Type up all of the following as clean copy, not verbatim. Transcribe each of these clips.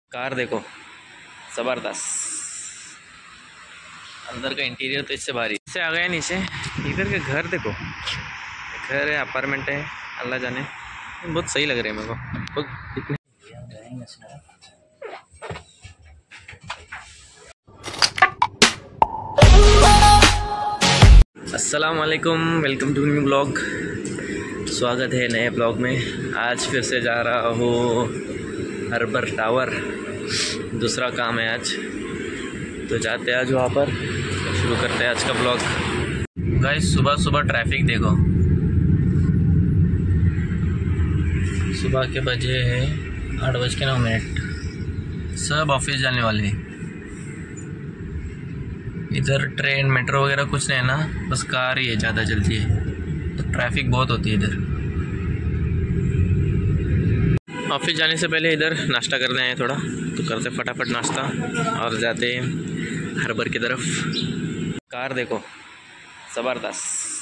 Car देखो ज़बरदस्त। अंदर का इंटीरियर तो इससे भारी। इससे आ गया नीचे। इधर के घर देखो, घर है, अपार्टमेंट है, अल्लाह जाने। बहुत सही लग रहे हैं मेरे को बहुत। इतने अस्सलाम वालेकुम, वेलकम टू न्यू ब्लॉग। स्वागत है नए ब्लॉग में। आज फिर से जा रहा हूँ हार्बर टावर, दूसरा काम है आज, तो जाते हैं आज वहाँ पर। शुरू करते हैं आज का ब्लॉग। गाइस सुबह सुबह ट्रैफिक देखो, सुबह के बजे है 8:09। सब ऑफिस जाने वाले हैं। इधर ट्रेन मेट्रो वगैरह कुछ नहीं है ना, बस कार ही है ज़्यादा चलती है, तो ट्रैफिक बहुत होती है इधर। ऑफिस जाने से पहले इधर नाश्ता करने आए थोड़ा, तो करते फटाफट नाश्ता और जाते हैं हार्बर की तरफ। कार देखो ज़बरदस्त।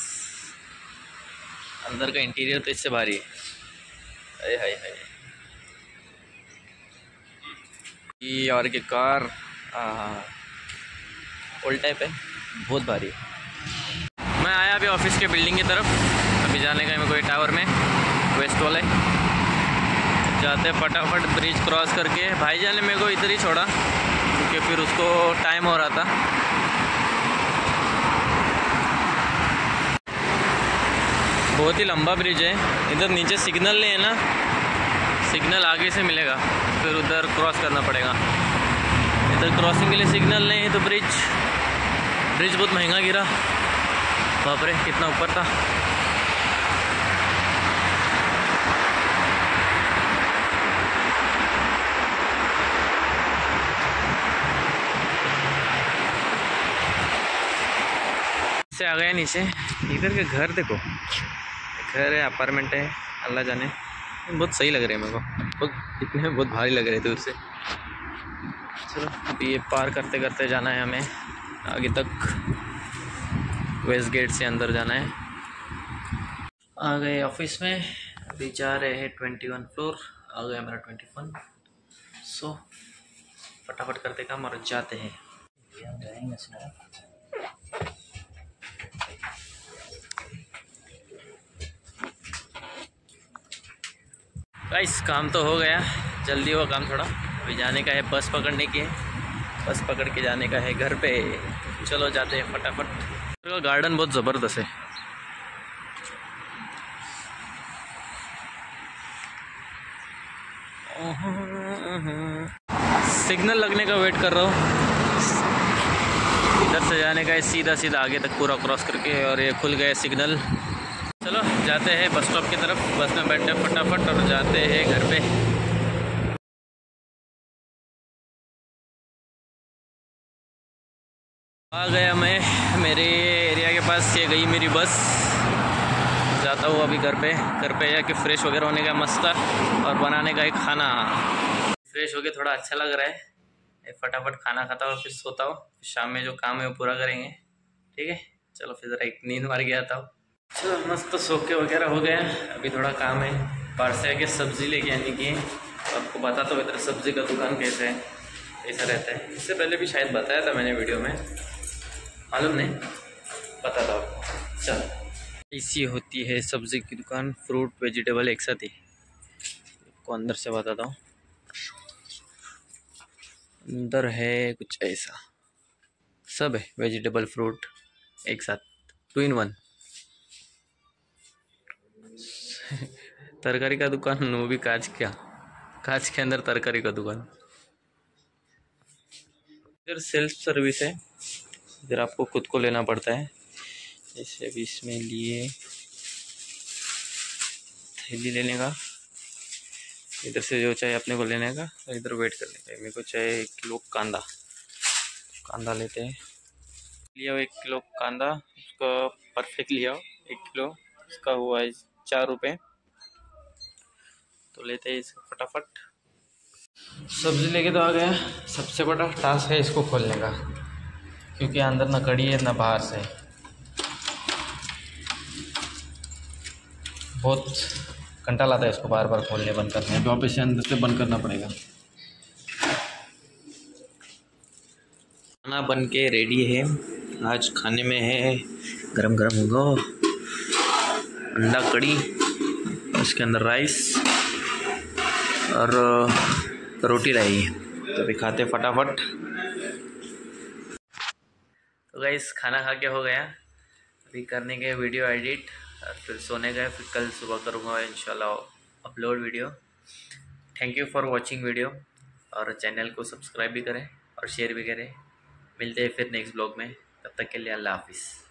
अंदर का इंटीरियर तो इससे भारी है। हाय हाय हाय। ये और की कार ओल्ड टाइप है, बहुत भारी है। मैं आया अभी ऑफिस के बिल्डिंग की तरफ। अभी जाने का है मेरे को टावर में, वेस्ट वाले। जाते फटाफट ब्रिज क्रॉस करके। भाईजान ने मेरे को इधर ही छोड़ा क्योंकि फिर उसको टाइम हो रहा था। बहुत ही लंबा ब्रिज है। इधर नीचे सिग्नल नहीं है ना, सिग्नल आगे से मिलेगा, फिर उधर क्रॉस करना पड़ेगा। इधर क्रॉसिंग के लिए सिग्नल नहीं है, तो ब्रिज बहुत महंगा गिरा। बाप रे, कितना ऊपर था। से आ गया नीचे। इधर के घर देखो, घर है, अपार्टमेंट है, अल्लाह जाने। बहुत सही लग रहे हैं मेरे को बहुत। इतने में बहुत भारी लग रहे थे दूर से। चलो अभी ये पार करते करते जाना है हमें आगे तक। वेस्ट गेट से अंदर जाना है। आ गए ऑफिस में। अभी जा रहे हैं 21 फ्लोर। आ गया मेरा 21। सो फटाफट करते काम और जाते हैं। गाइस काम तो हो गया, जल्दी हुआ काम थोड़ा। अभी जाने का है, बस पकड़ने की है, बस पकड़ के जाने का है घर पे। चलो जाते हैं फटाफट। गार्डन बहुत ज़बरदस्त है। सिग्नल लगने का वेट कर रहा हूँ। इधर से जाने का है सीधा सीधा आगे तक पूरा क्रॉस करके, और ये खुल गए सिग्नल। चलो जाते हैं बस स्टॉप की तरफ। बस में बैठते हैं फटाफट और जाते हैं घर पे। आ गया मैं मेरे एरिया के पास। ये गई मेरी बस। जाता हूँ अभी घर पे। घर पे जाके फ्रेश वगैरह होने का मस्त और बनाने का एक खाना। फ्रेश होके थोड़ा अच्छा लग रहा है। फटाफट खाना खाता हूँ, फिर सोता हूँ। शाम में जो काम है वो पूरा करेंगे, ठीक है। चलो फिर ज़रा एक नींद मार के आता हूँ। चलो मस्त सो के वगैरह हो गया। अभी थोड़ा काम है, बाहर से आके सब्ज़ी लेके आने की है। आपको बताता हूँ इधर सब्ज़ी का दुकान कैसा है, कैसा रहता है। इससे पहले भी शायद बताया था मैंने वीडियो में, मालूम नहीं, बताता हूँ आपको। चलो ऐसी होती है सब्ज़ी की दुकान, फ्रूट वेजिटेबल एक साथ ही। आपको अंदर से बताता हूँ। अंदर है कुछ ऐसा, सब है वेजिटेबल फ्रूट एक साथ, 2 in 1। तरकारी का दुकान, वो भी कांच के अंदर तरकारी का दुकान। इधर सेल्फ सर्विस है, इधर आपको खुद को लेना पड़ता है। जैसे अभी इसमें लिए थैली लेने का, इधर से जो चाहे अपने को लेने का, इधर वेट करने का। मेरे को चाहे 1 किलो कांदा लेते हैं। लिया 1 किलो कांदा, उसका परफेक्ट लिया 1 किलो, इसका हुआ है 4 रुपये। तो लेते हैं इसको फटाफट। सब्ज़ी लेके तो आ गया। सबसे बड़ा टास्क है इसको खोलने का, क्योंकि अंदर ना कड़ी है ना बाहर से। बहुत कंटाल आता है इसको बार बार खोलने बंद करने। वापस से अंदर से बंद करना पड़ेगा। खाना बन के रेडी है। आज खाने में है गरम गरम होगा अंडा कड़ी, उसके अंदर राइस और रोटी रहेगी। तो अभी खाते फटाफट। तो गाइस खाना खा के हो गया, अभी करने के वीडियो एडिट और फिर सोने गए, फिर कल सुबह करूँगा इंशाल्लाह upload video. Thank you for watching video, और चैनल को सब्सक्राइब भी करें और शेयर भी करें। मिलते हैं फिर नेक्स्ट ब्लॉग में, तब तक के लिए अल्लाह हाफिज़।